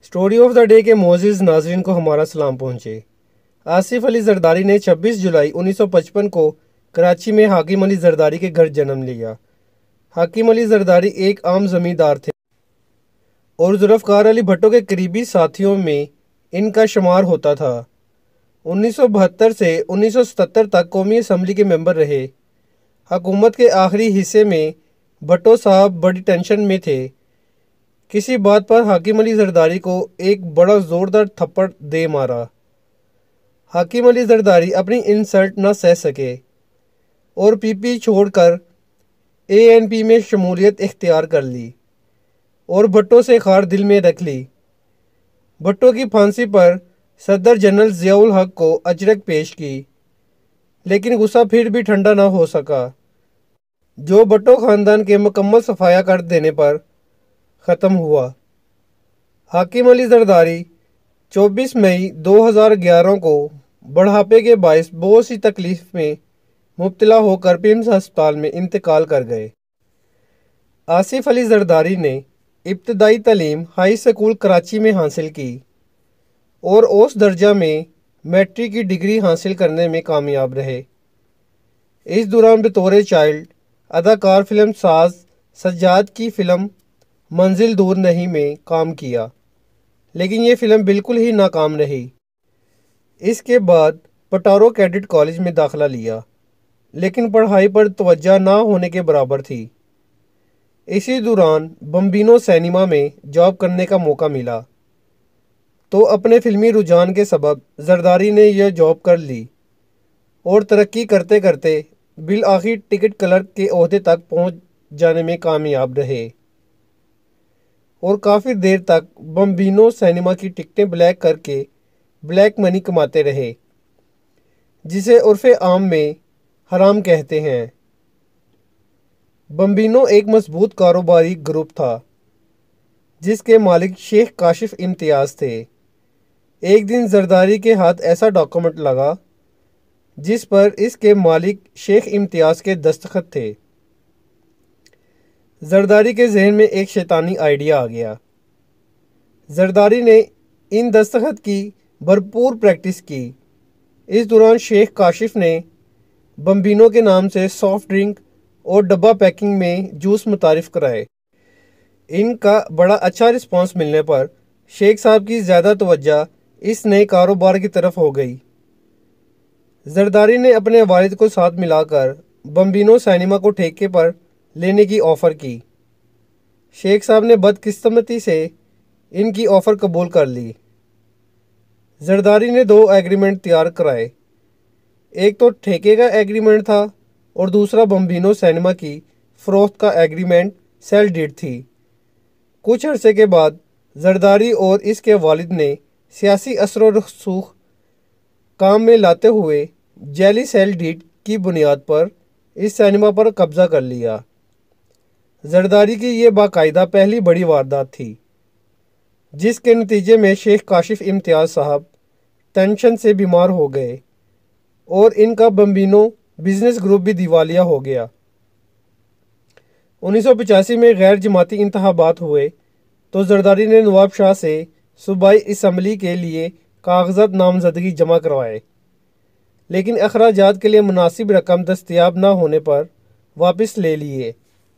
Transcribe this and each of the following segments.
Story of the day کے معزز ناظرین کو ہمارا سلام پہنچے۔ آصف علی زرداری نے 26 جولائی 1955 کو کراچی میں حاکم علی زرداری کے گھر جنم لیا۔ حاکم علی زرداری ایک عام زمیندار تھے اور ذوالفقار علی بھٹو کے قریبی ساتھیوں میں ان کا شمار ہوتا تھا۔ 1972 سے 1977 تک قومی اسمبلی کے ممبر رہے۔ حکومت کے آخری حصے میں بھٹو صاحب بڑی ٹینشن میں تھے۔ کسی بات پر حاکم علی زرداری کو ایک بڑا زوردار تھپڑ دے مارا۔ حاکم علی زرداری اپنی انسلٹ نہ سہ سکے اور پی پی چھوڑ کر ANP میں شمولیت اختیار کر لی اور بھٹو سے خار دل میں رکھ لی۔ بھٹو کی پھانسی پر صدر جنرل ضیاء الحق کو اجرک پیش کی، لیکن غصہ پھر بھی ٹھنڈا نہ ہو سکا، جو بھٹو خاندان کے مکمل صفایا کر دینے پر ختم ہوا۔ حاکم علی زرداری 24 مئی 2011 کو بڑھاپے کے باعث بہت سی تکلیف میں مبتلا ہو کر پیمز ہسپتال میں انتقال کر گئے۔ آصف علی زرداری نے ابتدائی تعلیم ہائی اسکول کراچی میں حاصل کی اور اوس درجہ میں میٹرک کی ڈگری حاصل کرنے میں کامیاب رہے۔ اس دوران بطور چائلڈ اداکار فلم ساز سجاد کی فلم منزل دور نہیں میں کام کیا، لیکن یہ فلم بالکل ہی ناکام رہی۔ اس کے بعد پٹارو کیڈٹ کالج میں داخلہ لیا، لیکن پڑھائی پر توجہ نہ ہونے کے برابر تھی۔ اسی دوران بمبینو سینما میں جاب کرنے کا موقع ملا، تو اپنے فلمی رجحان کے سبب زرداری نے یہ جاب کر لی اور ترقی کرتے کرتے بالآخر ٹکٹ کلرک کے عہدے تک پہنچ جانے میں کامیاب رہے اور کافی دیر تک بمبینو سینما کی ٹکٹیں بلیک کر کے بلیک منی کماتے رہے، جسے عرف عام میں حرام کہتے ہیں۔ بمبینو ایک مضبوط کاروباری گروپ تھا جس کے مالک شیخ کاشف امتیاز تھے۔ ایک دن زرداری کے ہاتھ ایسا ڈاکومنٹ لگا جس پر اس کے مالک شیخ امتیاز کے دستخط تھے۔ زرداری کے ذہن میں ایک شیطانی آئیڈیا آ گیا۔ زرداری نے ان دستخط کی بھرپور پریکٹس کی۔ اس دوران شیخ کاشف نے بمبینو کے نام سے سافٹ ڈرنک اور ڈبہ پیکنگ میں جوس متعارف کرائے۔ ان کا بڑا اچھا رسپانس ملنے پر شیخ صاحب کی زیادہ توجہ اس نئے کاروبار کی طرف ہو گئی۔ زرداری نے اپنے والد کو ساتھ ملا کر بمبینو سینما کو ٹھیکے پر لینے کی آفر کی۔ شیخ صاحب نے بدقسمتی سے ان کی آفر قبول کر لی۔ زرداری نے 2 ایگریمنٹ تیار کرائے، ایک تو ٹھیکے کا ایگریمنٹ تھا اور دوسرا بمبینو سینما کی فروخت کا ایگریمنٹ سیل ڈیڈ تھی۔ کچھ عرصے کے بعد زرداری اور اس کے والد نے سیاسی اثر و رسوخ کام میں لاتے ہوئے جعلی سیل ڈیڈ کی بنیاد پر اس سینما پر قبضہ کر لیا۔ زرداری کی یہ باقاعدہ پہلی بڑی واردات تھی، جس کے نتیجے میں شیخ کاشف امتیاز صاحب ٹینشن سے بیمار ہو گئے اور ان کا بمبینو بزنس گروپ بھی دیوالیہ ہو گیا۔ 1985 میں غیر جماعتی انتخابات ہوئے تو زرداری نے نواب شاہ سے صوبائی اسمبلی کے لیے کاغذات نامزدگی جمع کروائے، لیکن اخراجات کے لیے مناسب رقم دستیاب نہ ہونے پر واپس لے لیے۔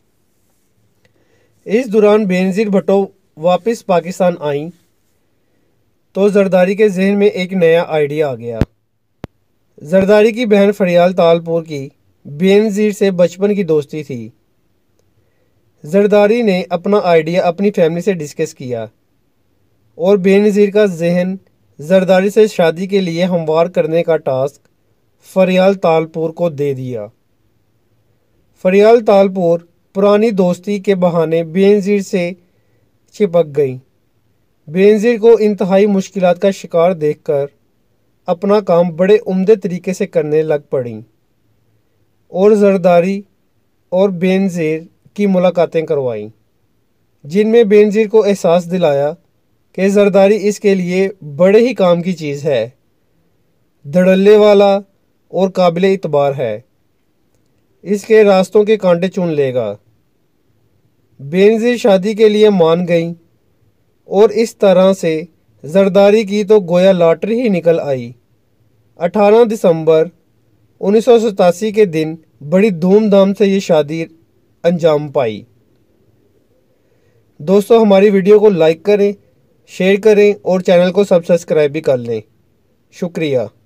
اس دوران بینظیر بھٹو واپس پاکستان آئیں تو زرداری کے ذہن میں ایک نیا آئیڈیا آ گیا۔ زرداری کی بہن فریال تالپور کی بینظیر سے بچپن کی دوستی تھی۔ زرداری نے اپنا آئیڈیا اپنی فیملی سے ڈسکس کیا اور بینظیر کا ذہن زرداری سے شادی کے لیے ہموار کرنے کا ٹاسک فریال تالپور کو دے دیا۔ فریال تالپور پرانی دوستی کے بہانے بینظیر سے چپک گئیں۔ بینظیر کو انتہائی مشکلات کا شکار دیکھ کر اپنا کام بڑے عمدے طریقے سے کرنے لگ پڑیں اور زرداری اور بینظیر کی ملاقاتیں کروائیں، جن میں بینظیر کو احساس دلایا کہ زرداری اس کے لیے بڑے ہی کام کی چیز ہے، دھڑلے والا اور قابل اعتبار ہے، اس کے راستوں کے کانٹے چن لے گا۔ بینظیر شادی کے لیے مان گئیں اور اس طرح سے زرداری کی تو گویا لاٹری ہی نکل آئی۔ 18 دسمبر 1987 کے دن بڑی دھوم دھام سے یہ شادی انجام پائی۔ دوستو ہماری ویڈیو کو لائک کریں، شیئر کریں اور چینل کو سبسکرائب بھی کر لیں۔ شکریہ۔